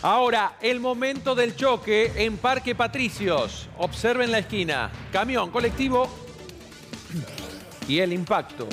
Ahora, el momento del choque en Parque Patricios. Observen la esquina. Camión, colectivo y el impacto.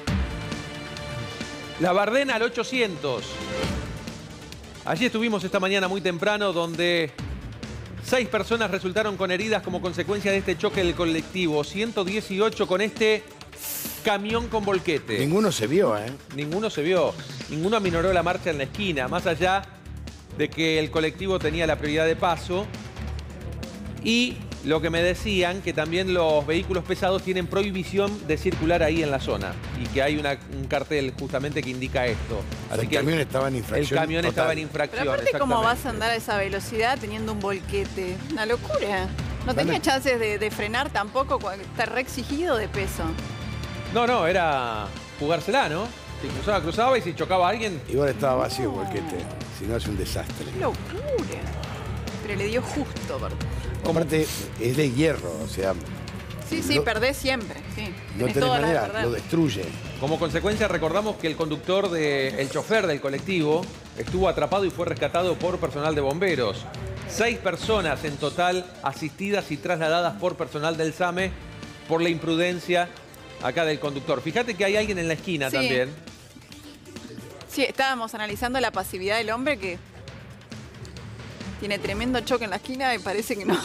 La Bardena al 800. Allí estuvimos esta mañana muy temprano, donde 6 personas resultaron con heridas como consecuencia de este choque del colectivo. 118 con este camión con volquete. Ninguno se vio, ¿eh? Ninguno se vio. Ninguno aminoró la marcha en la esquina, más allá de que el colectivo tenía la prioridad de paso. Y lo que me decían, que también los vehículos pesados tienen prohibición de circular ahí en la zona. Y que hay un cartel justamente que indica esto. Así que el camión estaba en infracción. El camión total. estaba en infracción. Pero aparte, ¿cómo vas a andar a esa velocidad teniendo un volquete? Una locura. No tenía chances de frenar tampoco, está re exigido de peso. No, era jugársela, ¿no? Si cruzaba y si chocaba a alguien... Igual estaba vacío el volquete, si no es un desastre. ¡Qué locura! Pero le dio justo, ¿verdad? Aparte, es de hierro, o sea... Sí, perdés siempre, sí. No Tenés tenés toda la manera, verdad. lo destruye. Como consecuencia, recordamos que el conductor, el chofer del colectivo, estuvo atrapado y fue rescatado por personal de bomberos. 6 personas en total asistidas y trasladadas por personal del SAME por la imprudencia acá del conductor. Fíjate que hay alguien en la esquina también. Sí, estábamos analizando la pasividad del hombre que tiene tremendo choque en la esquina y parece que no.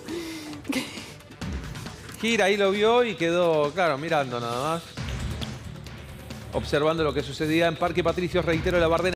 Gira, ahí lo vio y quedó, claro, mirando nada más. Observando lo que sucedía en Parque Patricios, reitero, la Bardena.